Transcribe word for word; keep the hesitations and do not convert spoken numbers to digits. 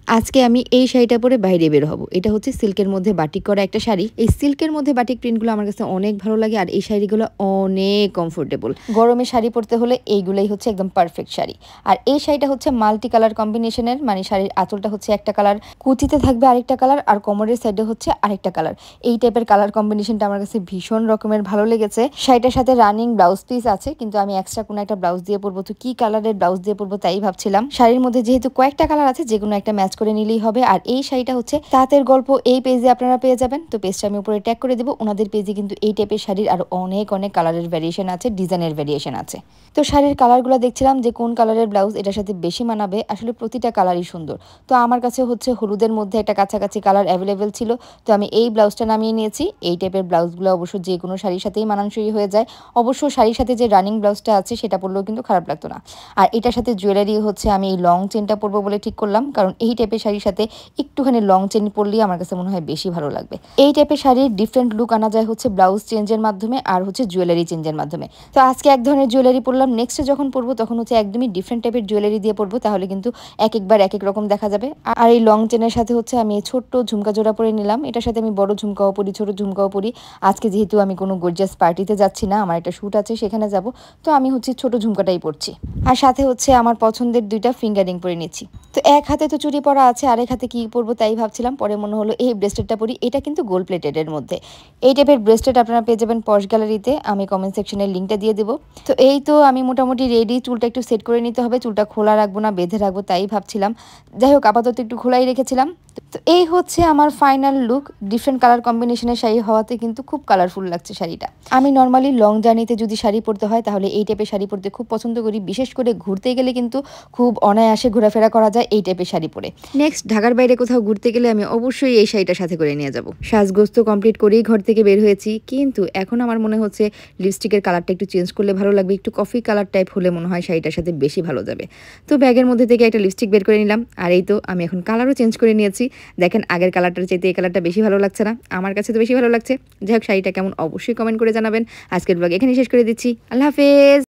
আজকে আমি এই শাড়িটা পরে বাইরে বের হব। এটা হচ্ছে সিল্কের মধ্যে বাটিক করা একটা শাড়ি। এই সিল্কের মধ্যে বাটিক প্রিন্টগুলো আমার কাছে অনেক ভালো লাগে আর এই শাড়িগুলো অনেক কমফোর্টেবল। গরমে শাড়ি পরতে হলে এইগুলাই হচ্ছে একদম পারফেক্ট শাড়ি। আর এই শাড়িটা হচ্ছে মাল্টি কালার কম্বিনেশনের, মানে শাড়ির আঁচলটা হচ্ছে একটা কালার, কুচিতে থাকবে আরেকটা কালার, আর কোমরের সাইডে হচ্ছে আরেকটা কালার। এই টাইপের কালার কম্বিনেশনটা আমার কাছে ভীষণ রকমের ভালো লেগেছে। শাড়িটার সাথে রানিং ব্লাউজ পিস আছে, কিন্তু আমি এক্সট্রা কোনো একটা ব্লাউজ দিয়ে পরবো, তো কি কালারের ব্লাউজ দিয়ে পরবো তাই ভাবছিলাম। শাড়ির মধ্যে যেহেতু কয়েকটা কালার আছে, যে কোনো একটা ম্যাচ করে নিলেই হবে। আর এই শাড়িটা হচ্ছে তাঁতের গল্প, এই পেজে আপনারা পেয়ে যাবেন। তো পেজটা আমি উপরে ট্যাগ করে দেবো। ওনাদের পেজে কিন্তু এই টাইপের শাড়ির আর অনেক অনেক কালারের ভ্যারিয়েশন আছে, ডিজাইনের ভ্যারিয়েশন আছে। তো শাড়ির কালারগুলো দেখছিলাম যে কোন কালারের ব্লাউজ এটার সাথে বেশি মানাবে। আসলে প্রতিটা কালারই সুন্দর। তো আমার কাছে হচ্ছে হলুদের মধ্যে একটা কাছাকাছি কালার অ্যাভেলেবেল ছিল, তো আমি এই ব্লাউজটা নামিয়ে নিয়েছি। এই টাইপের ব্লাউজগুলো অবশ্য যে কোনো শাড়ির সাথেই মানানসই হয়ে যায়। অবশ্য শাড়ির সাথে যে রানিং ব্লাউজটা আছে সেটা পরলেও কিন্তু খারাপ লাগতো না। আর এটার সাথে জুয়েলারি হচ্ছে আমি এই লং চেনটা পরবো বলে ঠিক করলাম, কারণ এই টাইপের শাড়ির সাথে একটুখানি লং চেন পরলেই আমার কাছে মনে হয় বেশি ভালো লাগবে। এই টাইপের শাড়ির ডিফারেন্ট লুক আনা যায় হচ্ছে ব্লাউজ চেঞ্জের মাধ্যমে আর হচ্ছে জুয়েলারি চেঞ্জের মাধ্যমে। তো আজকে এক ধরনের জুয়েলারি পরলাম, নেক্সট যখন পরবো তখন হচ্ছে একদমই ডিফারেন্ট টাইপের জুয়েলারি দিয়ে পরবো, তাহলে কিন্তু এক একবার এক এক রকম দেখা যাবে। আর এই লং চেনের সাথে হচ্ছে আমি ছোট্ট ঝুমকা জোড়া পরে নিলাম। এটার সাথে আমি বড় ঝুমকাও পরি, ছোট ঝুমকাও পরি। আজকে যেহেতু আমি কোনো গর্জিয়াস পার্টিতে যাচ্ছি না, আমার একটা শ্যুট আছে সেখানে যাব, তো আমি হচ্ছে ছোট ঝুমকাটাই পরছি। আর সাথে হচ্ছে আমার পছন্দের দুইটা ফিঙ্গারিং পরে নিচ্ছি। তো এক হাতে তো চুড়ি পরা আছে, আরেক হাতে কি পরবো তাই ভাবছিলাম। পরে মনে হলো এই ব্রেসলেটটা পরি, এটা কিন্তু গোল্ড প্লেটেড এর মধ্যে। এই টাইপের ব্রেসলেট আপনারা পেয়ে যাবেন পশ গ্যালারিতে, আমি কমেন্ট সেকশনের লিঙ্কটা দিয়ে দেবো। তো এই তো আমি মোটামুটি রেডি। চুলটা একটু সেট করে নিতে হবে, চুলটা খোলা রাখবো না বেঁধে রাখবো তাই ভাবছিলাম। যাই হোক, আপাতত একটু খোলাই রেখেছিলাম। তো এই হচ্ছে আমার ফাইনাল লুক। ডিফারেন্ট কালার কম্বিনেশনের শাড়ি হওয়াতে কিন্তু খুব কালারফুল লাগছে শাড়িটা। আমি নর্মালি লং জার্নিতে যদি শাড়ি পরতে হয় তাহলে এই টাইপের শাড়ি পরতে খুব পছন্দ করি। বিশেষ করে ঘুরতে গেলে কিন্তু খুব অনায়াসে ঘোরাফেরা করা যায় এই টাইপের শাড়ি পরে। নেক্সট ঢাকার বাইরে কোথাও ঘুরতে গেলে আমি অবশ্যই এই শাড়িটা সাথে করে নিয়ে যাব। সাজগোজ তো কমপ্লিট করেই ঘর থেকে বের হয়েছি, কিন্তু এখন আমার মনে হচ্ছে লিপস্টিকের কালারটা একটু চেঞ্জ করলে ভালো লাগবে। একটু কফি কালার টাইপ হলে মনে হয় শাড়িটার সাথে বেশি ভালো যাবে। তো ব্যাগের মধ্যে থেকে একটা লিপস্টিক বের করে নিলাম। আর এই তো আমি এখন কালারও চেঞ্জ করে নিয়েছি। দেখেন, আগের কালারটার চাইতে এই কালারটা বেশি ভালো লাগছে না? আমার কাছে তো বেশি ভালো লাগছে। যাই হোক, শাড়িটা কেমন অবশ্যই কমেন্ট করে জানাবেন। আজকের ব্লগ এখানেই শেষ করে দিচ্ছি। আল্লাহ হাফেজ।